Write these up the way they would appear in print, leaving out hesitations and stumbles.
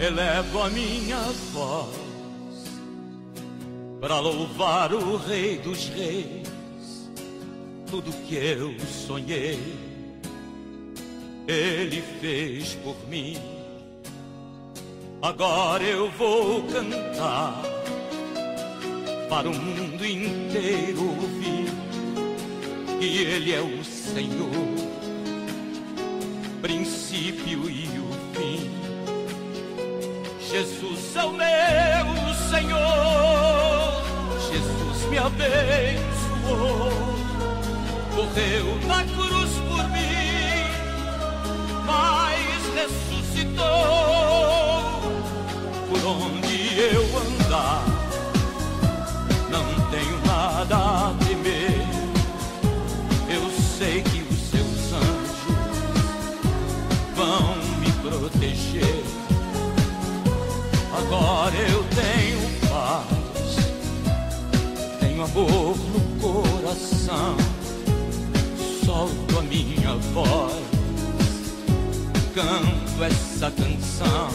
elevo a minha voz para louvar o Rei dos Reis. Tudo que eu sonhei, Ele fez por mim. Agora eu vou cantar para o mundo inteiro ouvir que Ele é o Senhor, princípio e o fim. Jesus é o meu Senhor, Jesus me abençoou, morreu na cruz por mim, mas ressuscitou. Por onde eu andar, não tenho nada a temer. Eu sei que os seus anjos vão me proteger. Agora eu tenho paz, tenho amor no coração. Solto a minha voz, canto essa canção.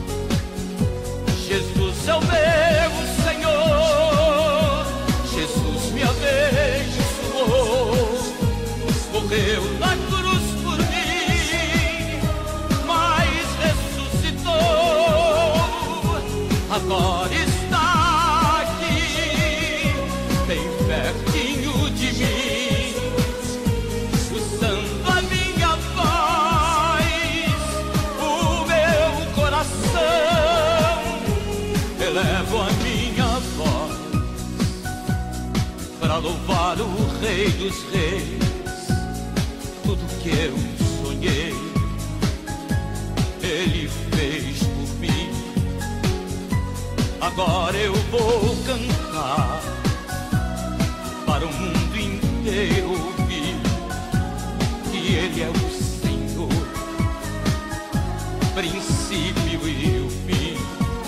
Jesus é o meu Senhor, Jesus me abençoou, morreu na cruz por mim, mas ressuscitou. Agora está aqui, bem pertinho de mim, usando a minha voz, o meu coração. Elevo a minha voz para louvar o Rei dos Reis. Tudo que eu sonhei, Ele fez por mim. Agora eu vou cantar para o mundo inteiro ouvir que Ele é o Senhor, princípio e o fim.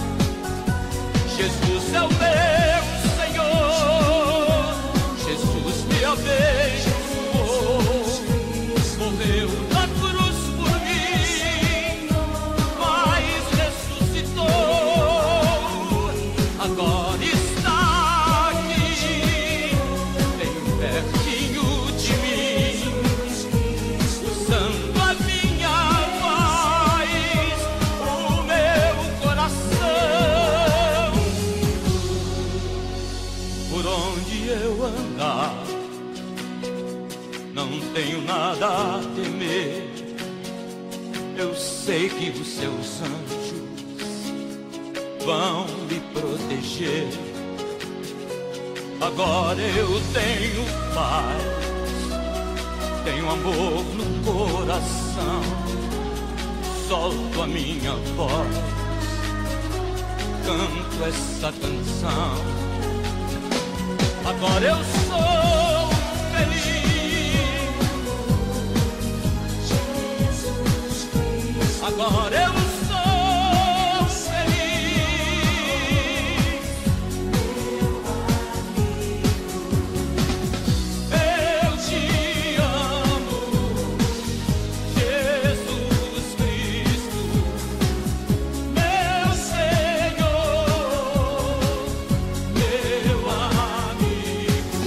Jesus é o meu Senhor, Jesus me abençoou, morreu na cruz por mim, mas ressuscitou. Agora está aqui, bem pertinho de mim, usando a minha voz, o meu coração. Por onde eu andar, não tenho nada a temer. Eu sei que os seus anjos vão me proteger. Agora eu tenho paz, tenho amor no coração. Solto a minha voz, canto essa canção. Agora eu sou feliz, agora eu sou feliz. Eu te amo, Jesus Cristo, meu Senhor, meu amigo.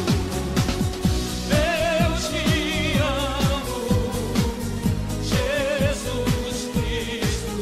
Eu te amo, Jesus Cristo.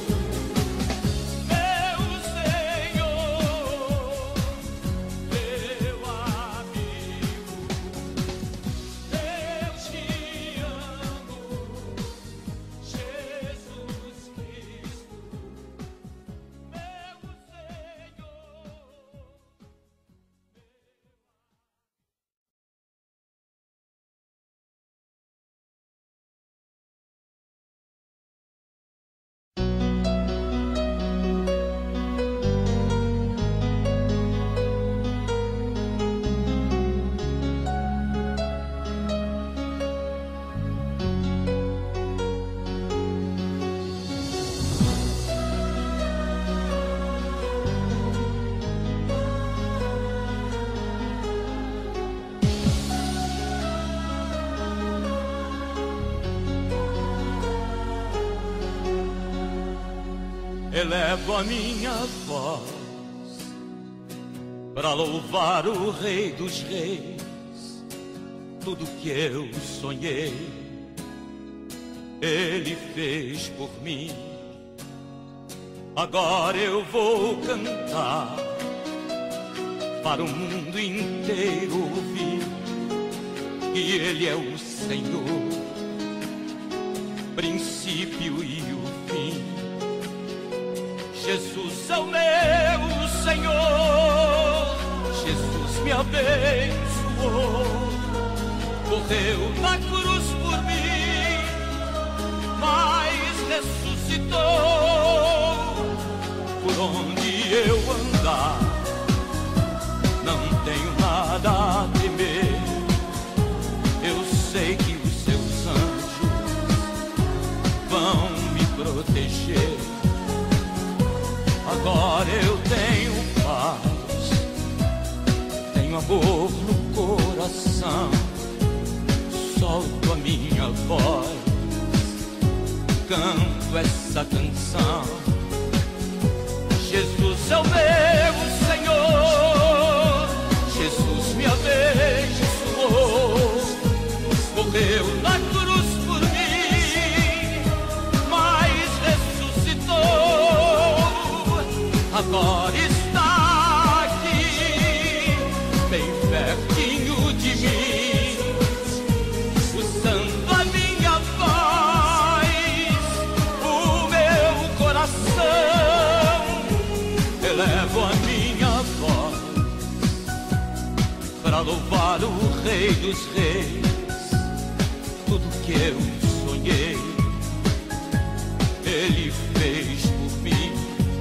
elevo a minha voz para louvar o Rei dos Reis. Tudo que eu sonhei, Ele fez por mim. Agora eu vou cantar para o mundo inteiro ouvir que Ele é o Senhor, princípio e o fim. Jesus é o meu Senhor, Jesus me abençoou, morreu na cruz por mim, mas ressuscitou. Por onde eu andar, não tenho nada a temer. Eu sei que os seus anjos vão me proteger. Agora eu tenho paz, tenho amor no coração. Solto a minha voz, canto essa canção. Jesus é o meu Senhor, Jesus me abençoou, morreu na cruz por mim, mas ressuscitou. Agora está aqui, bem pertinho de mim, usando a minha voz, o meu coração. Elevo a minha voz para louvar o Rei dos Reis. Tudo que eu sonhei, Ele fez por mim.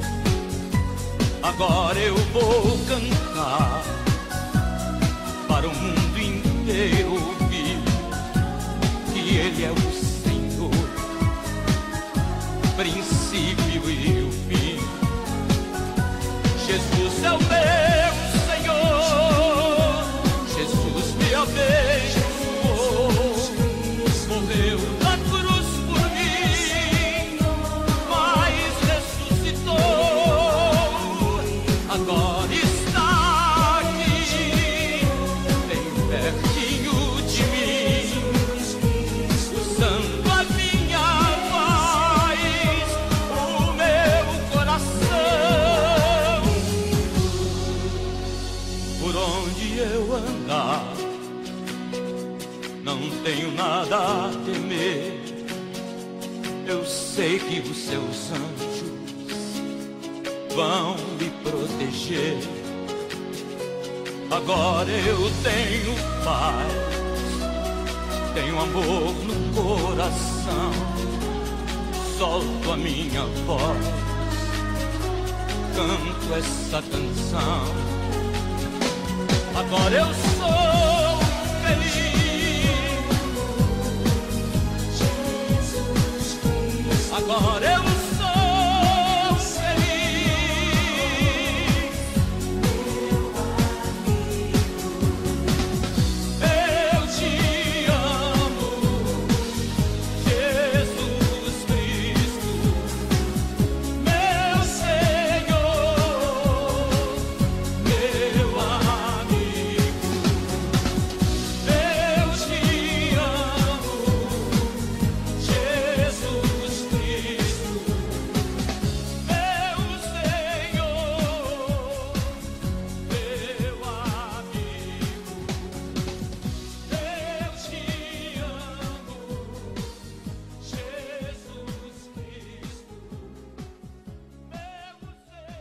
Agora eu vou cantar para o mundo inteiro ouvir que Ele é o Senhor, princípio e o fim. Jesus é o meu Senhor, Jesus me abençoou, morreu na cruz por mim, mas ressuscitou. Agora está aqui, bem pertinho de mim, usando a minha voz, o meu coração. Por onde eu andar, não tenho nada a temer. Eu sei que os seus anjos vão me proteger. Agora eu tenho paz, tenho amor no coração. Solto a minha voz, canto essa canção. Agora eu sou feliz, agora eu sou feliz. Eu te amo, Jesus Cristo, meu Senhor, meu amigo. Eu te amo, Jesus Cristo, meu Senhor, meu amigo. Eu te amo, Jesus Cristo, meu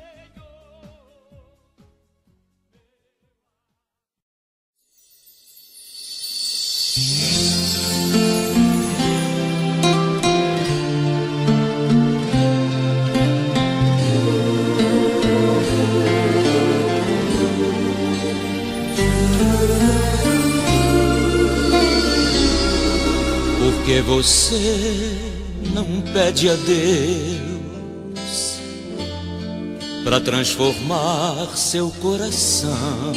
Por que você não pede a Deus para transformar seu coração,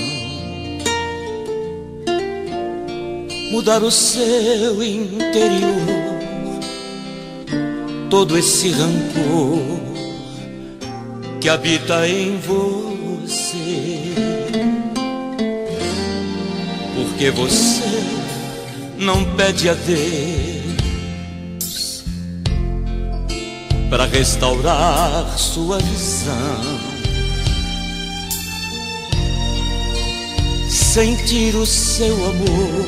mudar o seu interior, todo esse rancor que habita em você, porque você não pede a Deus para restaurar sua visão, sentir o seu amor,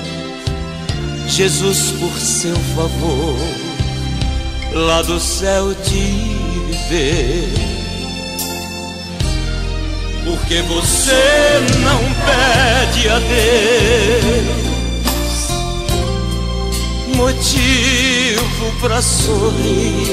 Jesus por seu favor lá do céu te ver, porque você não pede a Deus motivo pra sorrir.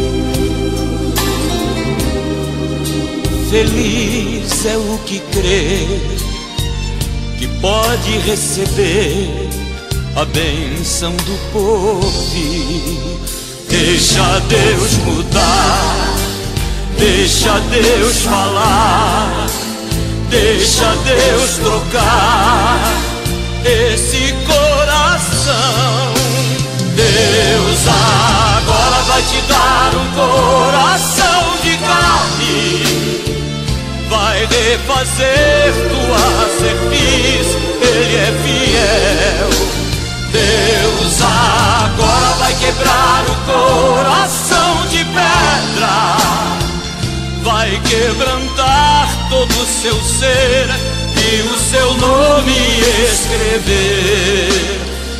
Feliz é o que crê que pode receber a bênção do porvir. Deixa Deus mudar, deixa Deus falar, deixa Deus trocar esse coração. Deus agora vai te dar um coração de carne, vai refazer tua cerviz, Ele é fiel. Deus agora vai quebrar o coração de pedra, vai quebrantar todo o seu ser e o seu nome escrever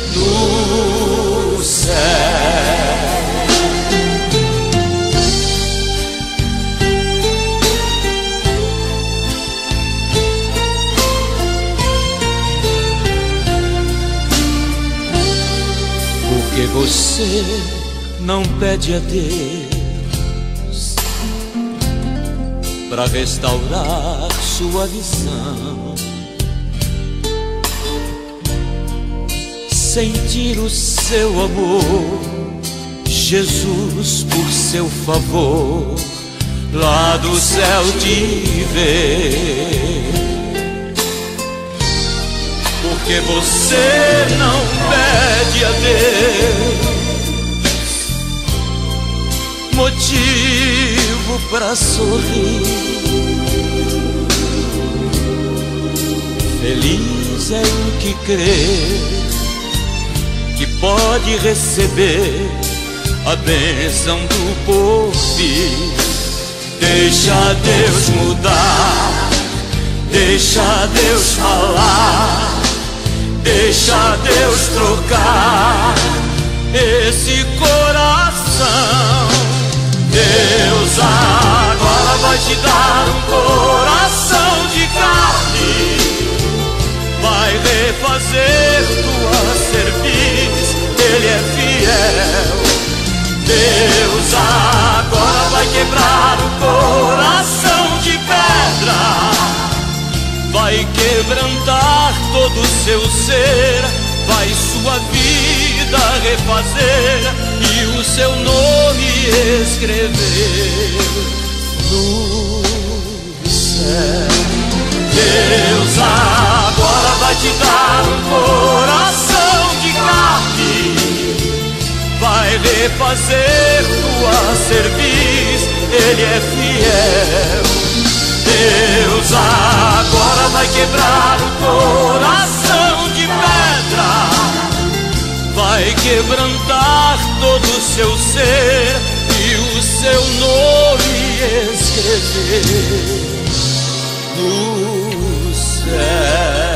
no céu. Porque você não pede a Deus para restaurar sua visão, sentir o seu amor, Jesus por seu favor lá do céu te ver. Porque você não pede a Deus motivo para sorrir. Feliz é o que crê que pode receber a bênção do porvir. Deixa Deus mudar, deixa Deus falar, deixa Deus trocar esse coração. Deus agora vai te dar um coração de carne, vai refazer tua cerviz, Ele é fiel. Deus agora vai quebrar o coração de pedra, vai quebrantar todo o seu ser, vai sua vida refazer e o seu nome escrever no céu. Deus agora vai te dar um coração de carne, vai refazer tua cerviz, Ele é fiel. Deus agora vai quebrar o coração de pedra, vai quebrantar todo o seu ser e o seu nome escrever no céu.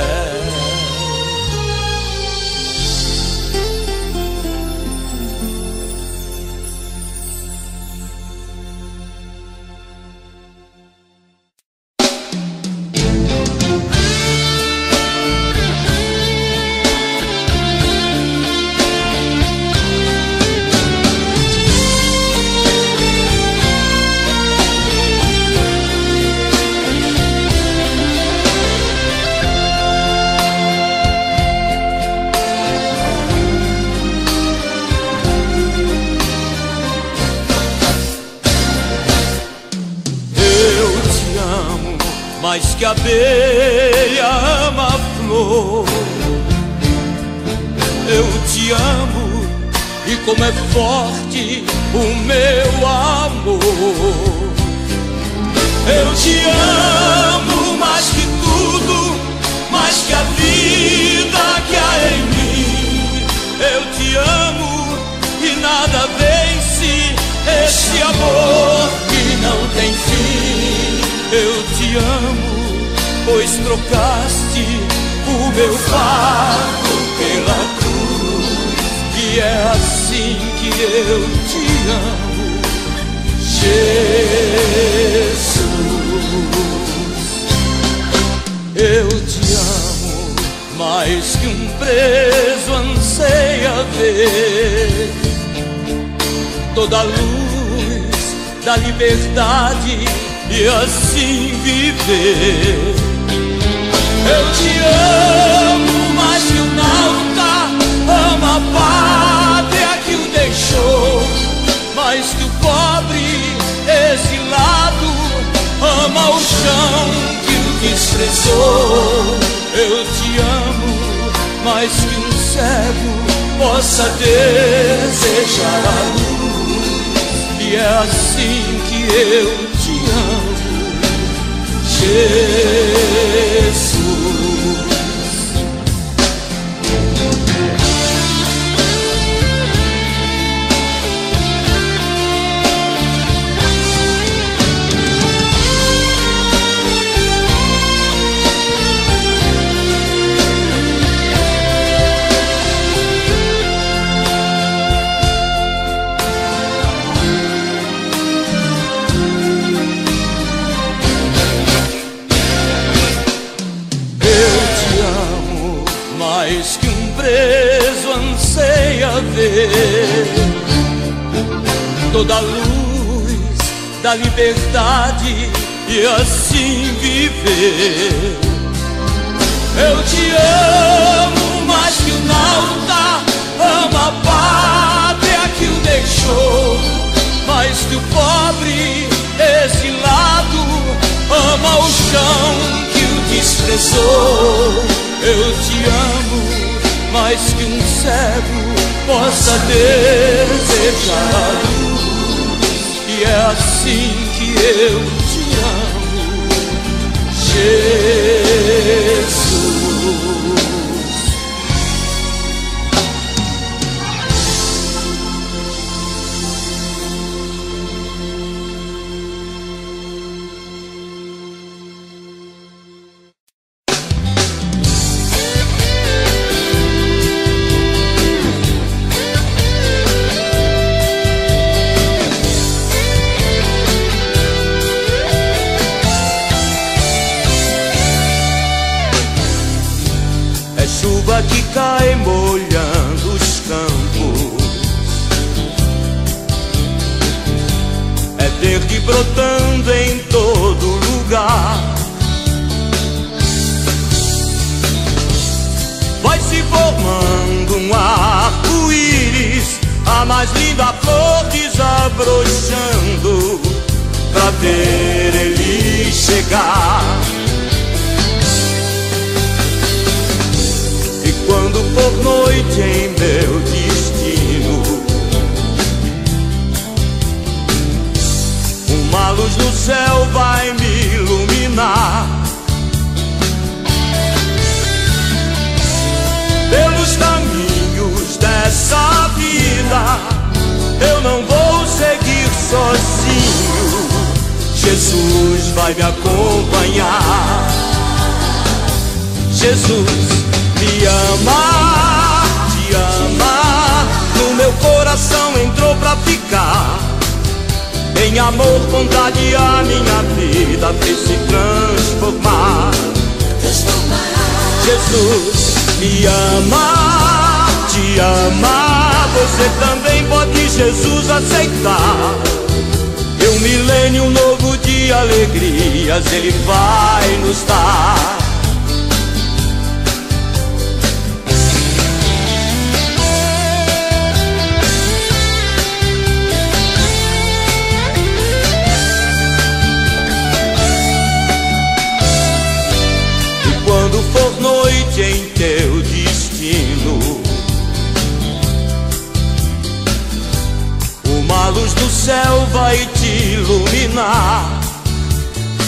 Mais que a abelha ama a flor, eu te amo e como é forte o meu amor. Eu te amo mais que tudo, mais que a vida que há em mim. Eu te amo e nada vence esse amor que não tem fim. Eu te amo, pois trocaste o meu fardo pela cruz. E é assim que eu te amo, Jesus. Eu te amo mais que um preso anseia ver toda a luz da liberdade e assim viver. Eu te amo mais que o nauta ama a pátria que o deixou, mais que o pobre exilado ama o chão que o desprezou. Eu te amo mais que um cego possa desejar a luz. E é assim que eu te amo, Jesus. Mais que um preso anseia ver toda a luz da liberdade e assim viver. Eu te amo mais que o nauta ama a pátria que o deixou, mais que o pobre exilado ama o chão que o desprezou. Eu te amo mais que um cego possa desejar a luz. E é assim que eu te amo, Jesus. Chuva que cai molhando os campos, é verde brotando em todo lugar. Vai se formando um arco-íris, a mais linda flor desabrochando, pra ver ele chegar. Quando for noite em meu destino, uma luz no céu vai me iluminar. Pelos caminhos dessa vida eu não vou seguir sozinho, Jesus vai me acompanhar. Jesus me ama, te ama, no meu coração entrou pra ficar. Em amor, bondade, a minha vida fez se transformar. Jesus me ama, te ama, você também pode Jesus aceitar. E um milênio, um novo dia, alegrias Ele vai nos dar. Quando for noite em teu destino, uma luz do céu vai te iluminar.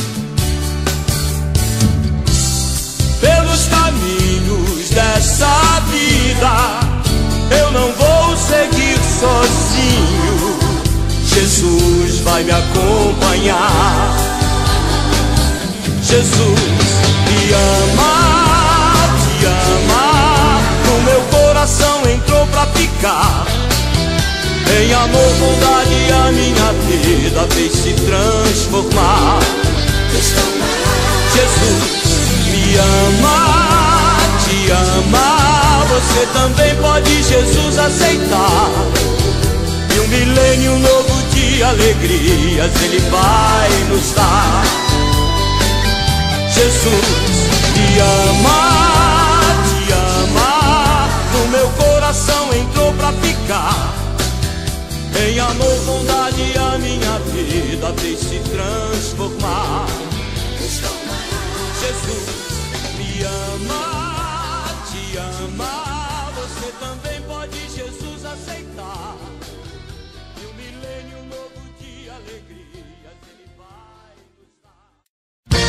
nessa vida eu não vou seguir sozinho. Jesus vai me acompanhar. Jesus me ama, te ama. No meu coração entrou pra ficar. Em amor, bondade, a minha vida fez se transformar. Jesus me ama, te ama. Você também pode Jesus aceitar. E um milênio novo de alegrias Ele vai nos dar. Jesus me ama, te ama. No meu coração entrou pra ficar. Em amor, bondade, a minha vida fez se transformar. Jesus me ama, te ama. Você também pode Jesus aceitar. E um milênio novo de alegrias Ele vai nos dar.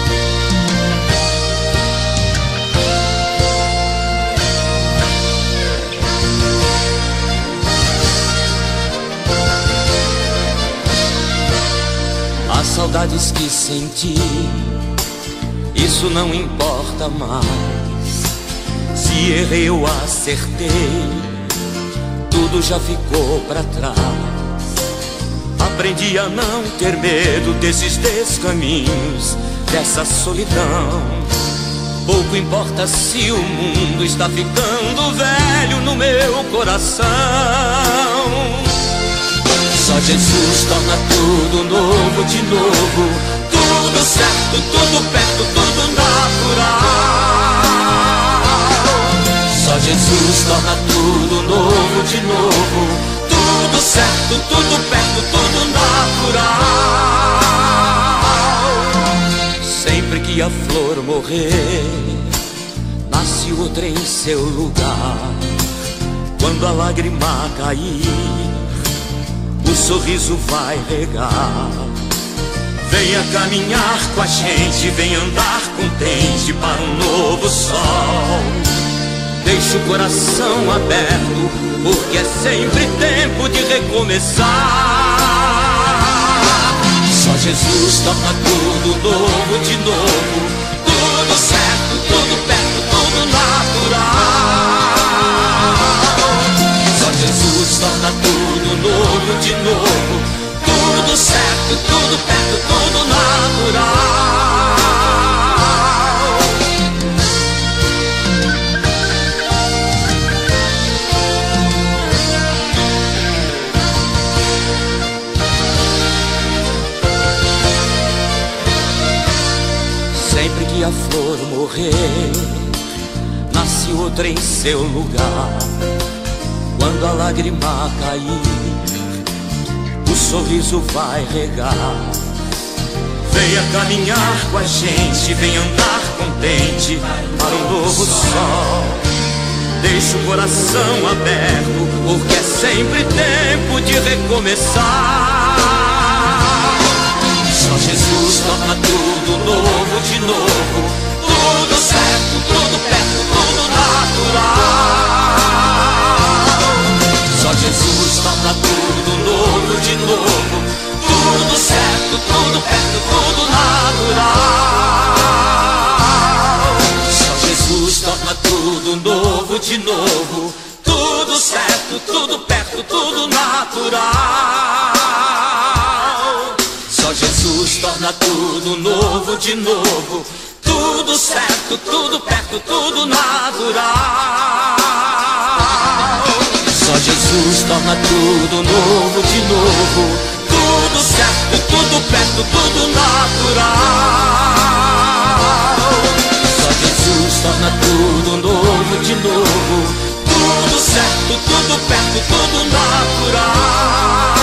As saudades que senti, isso não importa mais. Se errei eu acertei, tudo já ficou pra trás. Aprendi a não ter medo desses descaminhos, dessa solidão. Pouco importa se o mundo está ficando velho no meu coração. Só Jesus torna tudo novo de novo. Tudo certo, tudo perto, tudo natural. Só Jesus torna tudo novo de novo. Tudo certo, tudo perto, tudo natural. Sempre que a flor morrer, nasce outra em seu lugar. Quando a lágrima cair, o sorriso vai regar. Venha caminhar com a gente, venha andar contente para um novo sol. Deixe o coração aberto, porque é sempre tempo de recomeçar. Só Jesus torna tudo novo de novo. Tudo certo, tudo perto, tudo natural. Só Jesus torna tudo novo de novo. Tudo certo, tudo perto, tudo natural. Sempre que a flor morrer, nasce outra em seu lugar. Quando a lágrima cair, o sorriso vai regar. Venha caminhar com a gente, venha andar contente para um novo sol. Deixe o coração aberto, porque é sempre tempo de recomeçar. Só Jesus torna tudo novo de novo. Tudo certo, tudo perto, tudo natural. Só Jesus torna tudo novo de novo. Tudo certo, tudo perto, tudo natural. Só Jesus torna tudo novo de novo. Tudo certo, tudo perto, tudo natural. Só Jesus torna tudo novo de novo. Tudo certo, tudo perto, tudo natural. Só Jesus torna tudo novo de novo. Tudo certo, tudo perto, tudo natural. Só Jesus torna tudo novo de novo. Tudo certo, tudo perto, tudo natural.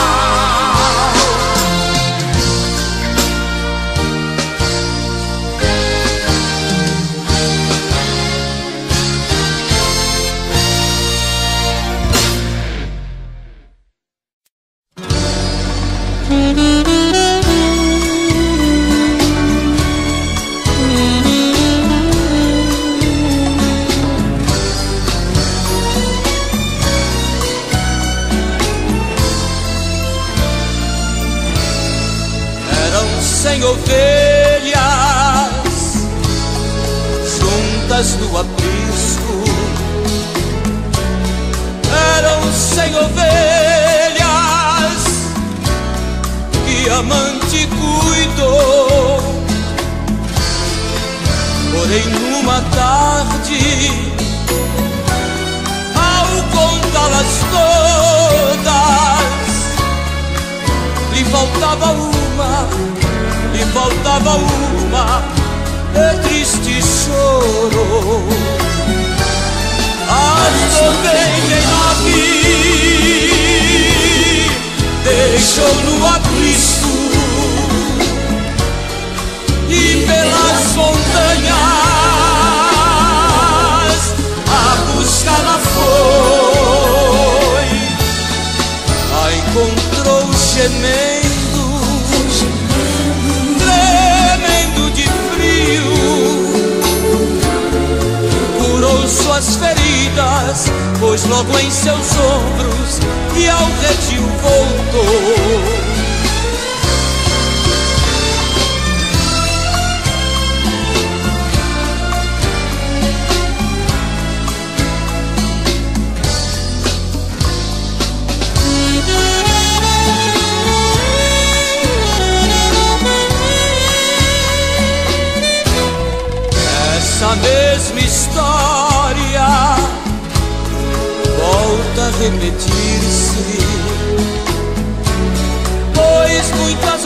100 ovelhas juntas no aprisco. Eram 100 ovelhas que a amante cuidou. Porém numa tarde, ao contá-las todas, lhe faltava uma, e triste chorou. As 99 deixou no aprisco, e pelas montanhas a buscá-la foi. A encontrou gemendo, tremendo de frio. Curou suas feridas, pôs logo em seus ombros, e ao redil voltou. Essa mesma história volta a repetir-se, pois muitas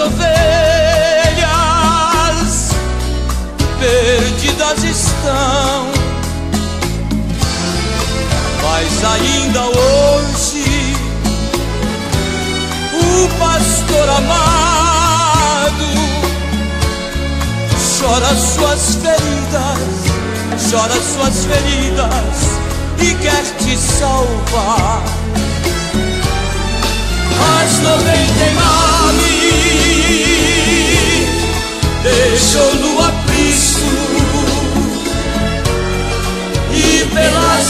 ovelhas perdidas estão. Mas ainda hoje o pastor amado chora suas feridas e quer te salvar. As 99 deixou no aprisco, e pelas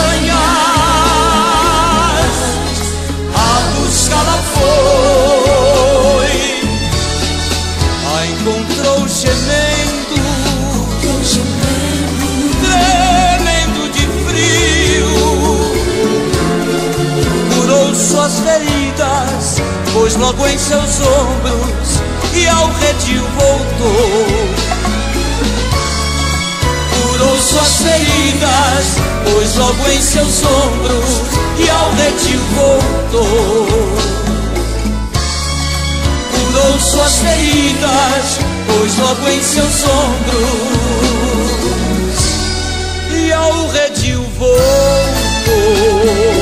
montanhas a buscá-la foi. A encontrou gemendo, tremendo de frio. Curou suas feridas, pôs logo em seus ombros, e ao redil voltou. Curou suas feridas, pôs logo em seus ombros, e ao redil voltou. Curou suas feridas, pôs logo em seus ombros, e ao redil voltou.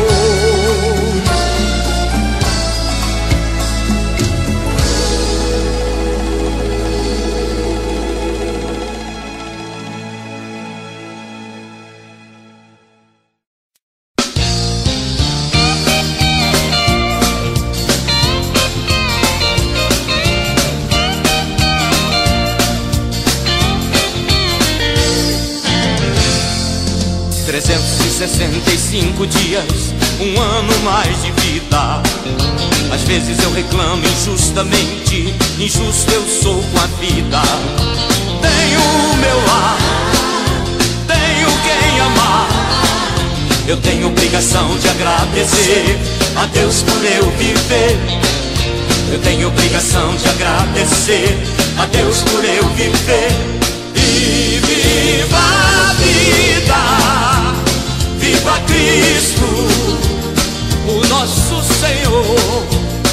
Dias, um ano mais de vida. Às vezes eu reclamo injustamente, injusto eu sou com a vida. Tenho o meu lar, tenho quem amar. Eu tenho obrigação de agradecer a Deus por eu viver. Eu tenho obrigação de agradecer a Deus por eu viver. E viva a vida, viva Cristo, o nosso Senhor.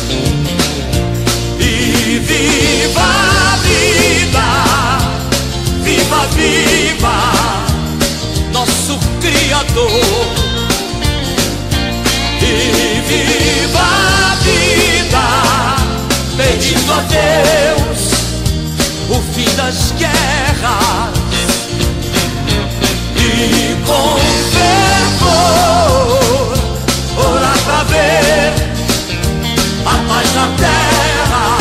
E viva a vida, viva, viva nosso Criador. E viva a vida, pedindo a Deus o fim das guerras. E com fervor orar pra ver a paz na terra.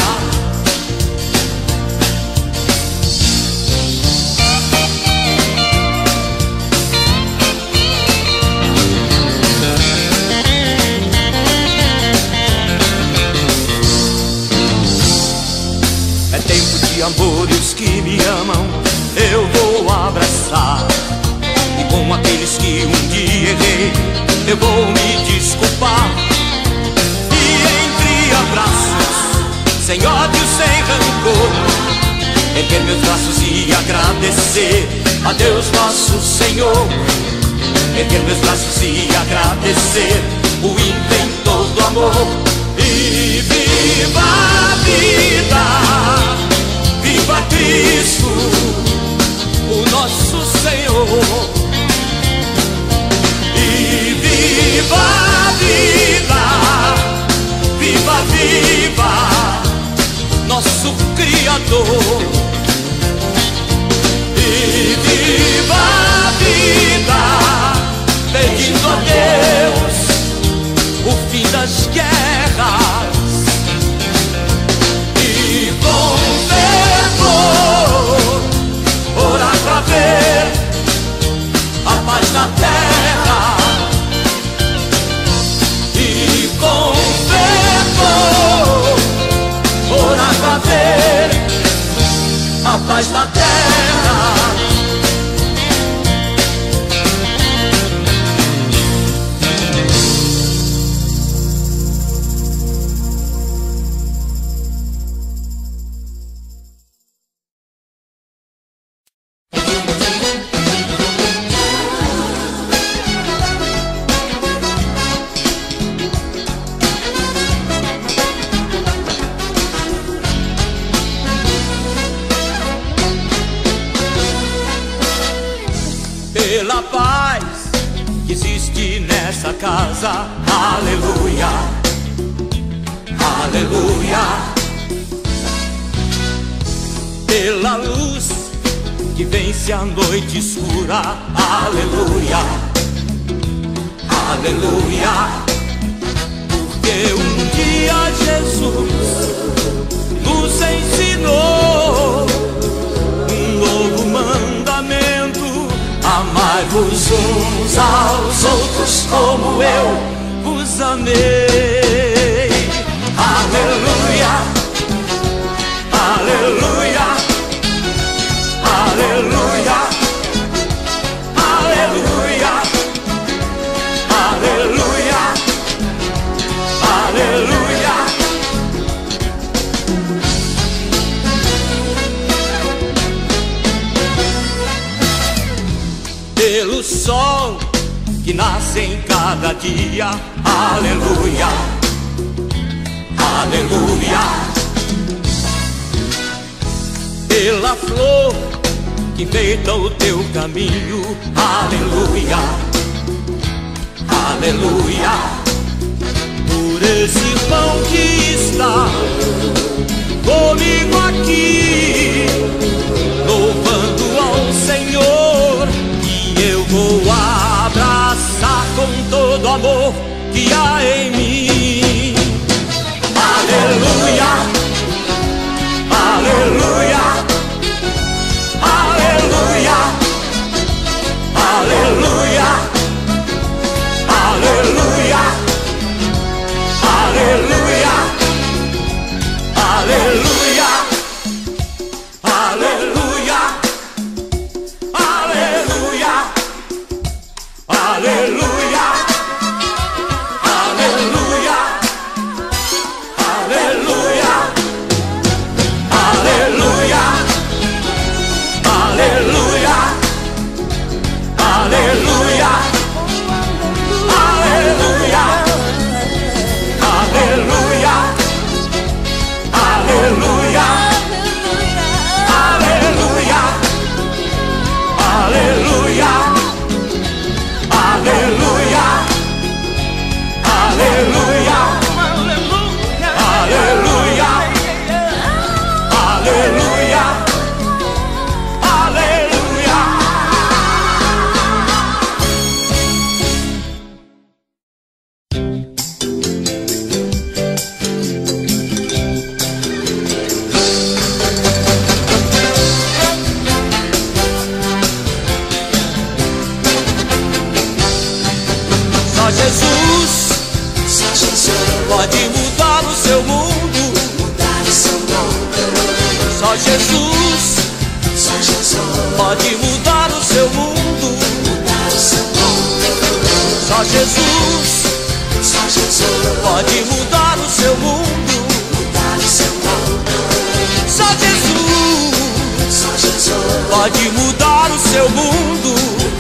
de amor e os que me amam eu vou abraçar. E com aqueles que um dia errei eu vou me desculpar. E entre abraços, sem ódio, sem rancor, erguer meus braços e agradecer a Deus nosso Senhor. Erguer meus braços e agradecer o inventor do amor. E viva a vida, viva Cristo, o nosso Senhor. E viva a vida, viva, viva nosso Criador. E viva a vida, pedindo a Deus o fim das guerras. E com fervor orar pra ver a paz na terra. E com fervor orar pra ver a paz na terra. Pela paz que existe nessa casa, aleluia, aleluia. Pela luz que vence a noite escura, aleluia, aleluia. Porque um dia Jesus nos ensinou um novo mandamento: amai-vos uns aos outros como eu vos amei. Aleluia, aleluia, aleluia, aleluia, aleluia, aleluia. Pelo sol que nasce em cada dia, aleluia, aleluia. Pela flor que enfeita o teu caminho, aleluia, aleluia. Por esse pão que está comigo aqui, louvando ao Senhor, eu vou abraçar com todo amor que há em mim. Aleluia, aleluia, aleluia, aleluia, aleluia, aleluia, aleluia, aleluia, aleluia. Aleluia, aleluia, aleluia, aleluia, aleluia, aleluia, aleluia, aleluia, aleluia, aleluia, aleluia. Aleluia, aleluia, aleluia, aleluia, aleluia. Só Jesus Só Jesus pode mudar o seu mundo. Só Jesus pode mudar o seu mundo. Só Jesus pode mudar o seu mundo.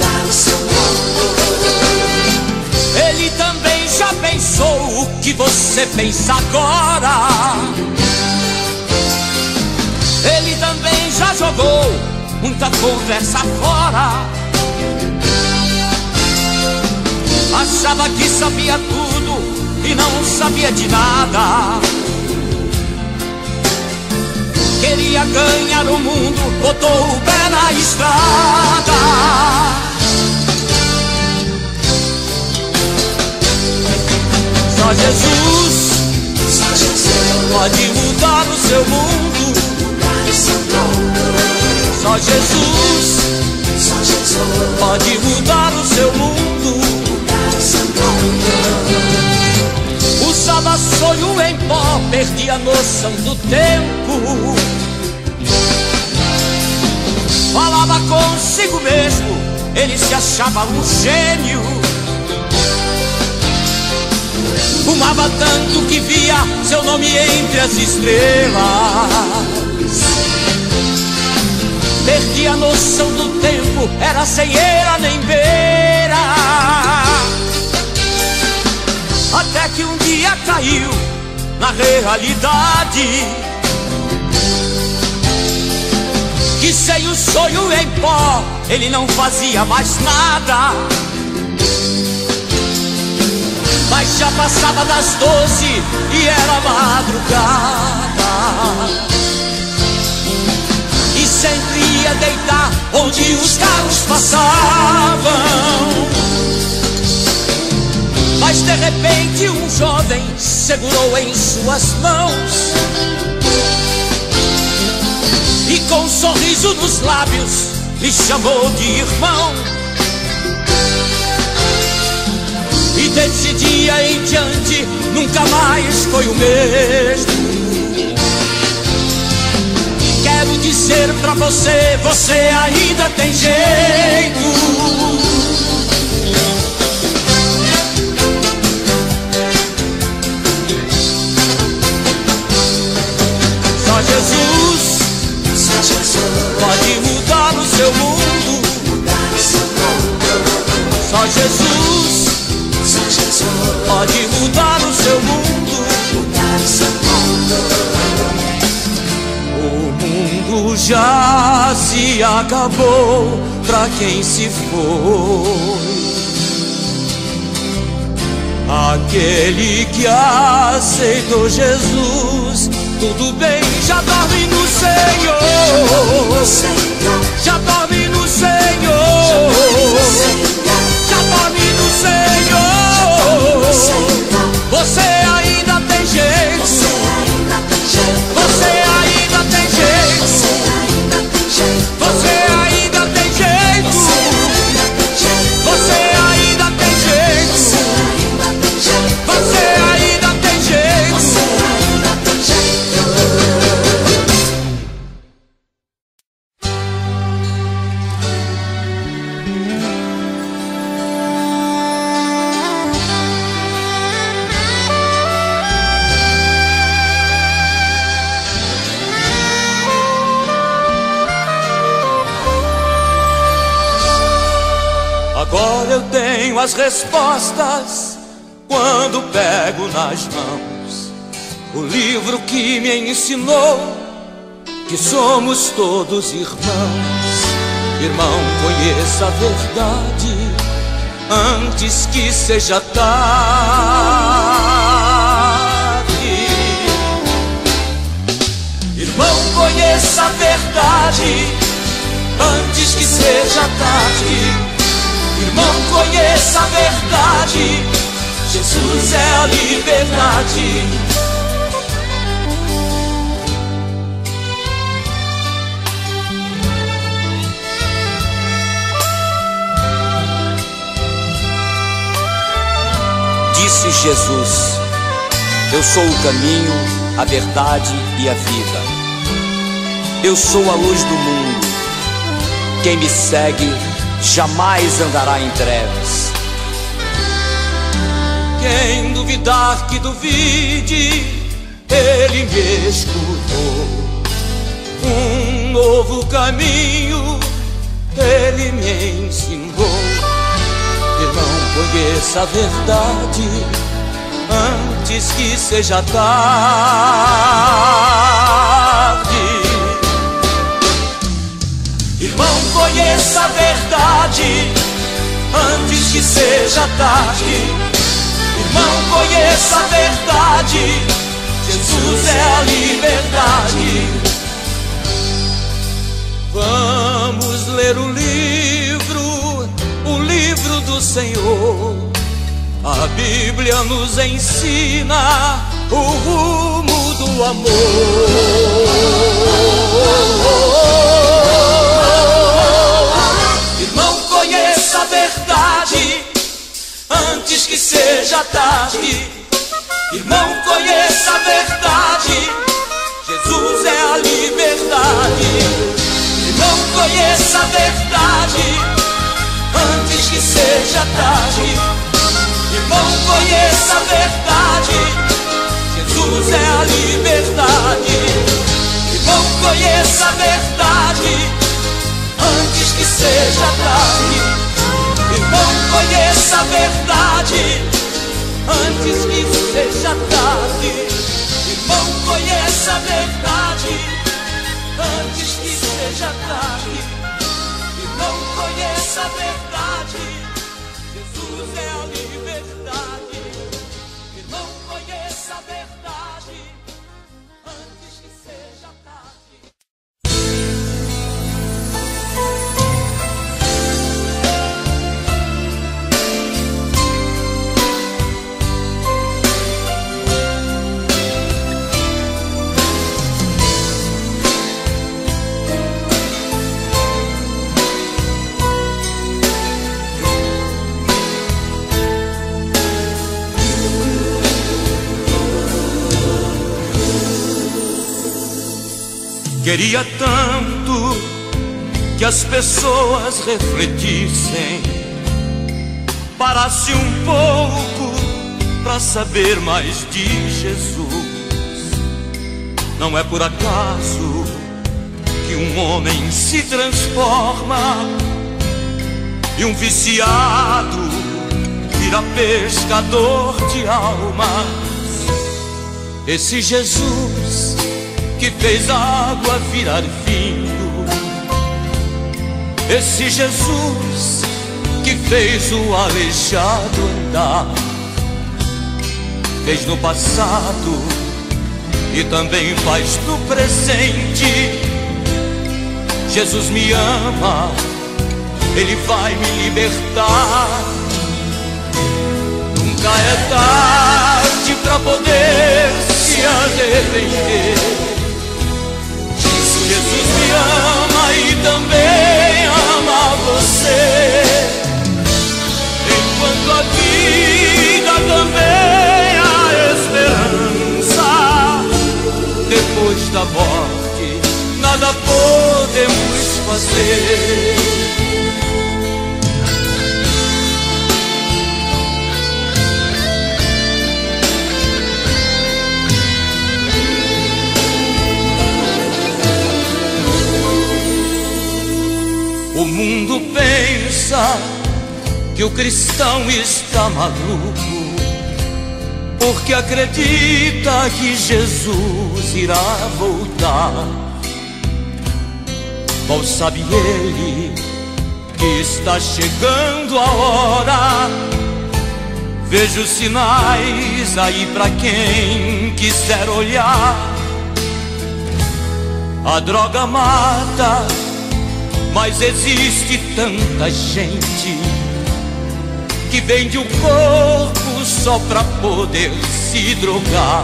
Ele também já pensou o que você pensa agora. Ele também já jogou muita conversa fora. Achava que sabia tudo e não sabia de nada. Queria ganhar o mundo, botou o pé na estrada. Só Jesus pode mudar o seu mundo. Só Jesus pode mudar o seu mundo. Usava sonho em pó, perdia a noção do tempo. Falava consigo mesmo, ele se achava um gênio. Fumava tanto que via seu nome entre as estrelas. Perdia a noção do tempo, era sem eira nem beira. Até que um dia caiu na realidade, que sem o sonho em pó ele não fazia mais nada. Mas já passava das 12 e era madrugada. E sempre ia deitar onde os carros passavam. Mas de repente um jovem segurou em suas mãos e com um sorriso nos lábios lhe chamou de irmão. E desse dia em diante nunca mais foi o mesmo. Quero dizer pra você, você ainda tem jeito. Só Jesus pode mudar o seu mundo. Só Jesus pode mudar o seu mundo. O mundo já se acabou pra quem se foi. Aquele que aceitou Jesus, tudo bem, já dorme no Senhor. Já dorme no Senhor. Já dorme no Senhor. Você ainda tem jeito. Você ainda tem jeito. Você ainda tem jeito. Você ainda tem jeito. Você ainda tem jeito. Agora eu tenho as respostas quando pego nas mãos o livro que me ensinou que somos todos irmãos. Irmão, conheça a verdade antes que seja tarde. Irmão, conheça a verdade antes que seja tarde. Irmão, conheça a verdade, Jesus é a liberdade. Disse Jesus: eu sou o caminho, a verdade e a vida. Eu sou a luz do mundo. Quem me segue jamais andará em trevas. Quem duvidar que duvide, Ele me escutou. Um novo caminho Ele me ensinou. E não conheça a verdade antes que seja tarde. Irmão, conheça a verdade antes que seja tarde. Irmão, conheça a verdade, Jesus é a liberdade. Vamos ler o livro do Senhor. A Bíblia nos ensina o rumo do amor. Irmão, conheça a verdade antes que seja tarde. Irmão, conheça a verdade, Jesus é a liberdade. Irmão, conheça a verdade antes que seja tarde. Irmão, conheça a verdade, Jesus é a liberdade. Irmão, conheça a verdade antes que seja tarde. Irmão, conheça a verdade antes que seja tarde. Irmão, conheça a verdade antes que seja tarde. Irmão, conheça a verdade, Jesus é a liberdade. Irmão, conheça a verdade antes que seja tarde. Queria tanto que as pessoas refletissem, parasse um pouco para saber mais de Jesus. Não é por acaso que um homem se transforma e um viciado vira pescador de almas. Esse Jesus que fez a água virar vinho, esse Jesus que fez o aleijado andar, fez no passado e também faz no presente. Jesus me ama, Ele vai me libertar. Nunca é tarde pra poder se arrepender. Jesus me ama e também ama você. Enquanto a vida também há esperança, depois da morte nada podemos fazer. O mundo pensa que o cristão está maluco, porque acredita que Jesus irá voltar. Mal sabe ele que está chegando a hora. Vejo sinais aí pra quem quiser olhar. A droga mata, mas existe tanta gente que vende o corpo só pra poder se drogar.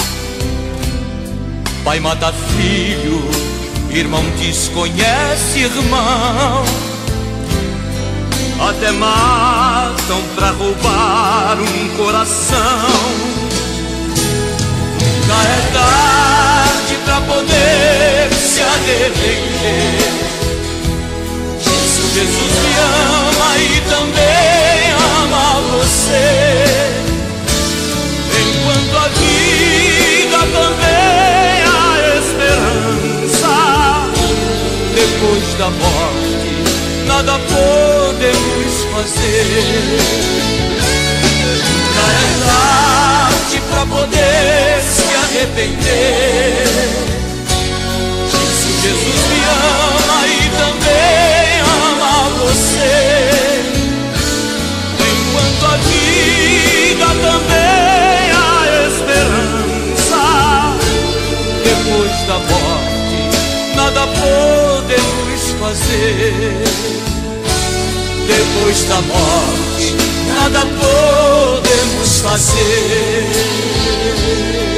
Pai mata filho, irmão desconhece irmão, até matam pra roubar um coração. Nunca é tarde pra poder se arrepender. arrepender. Jesus me ama e também ama você. Enquanto a vida também há esperança, depois da morte nada podemos fazer. Já é tarde pra poder se arrepender. Jesus me ama e também ama você. Enquanto a vida também há esperança, depois da morte nada podemos fazer. Depois da morte nada podemos fazer.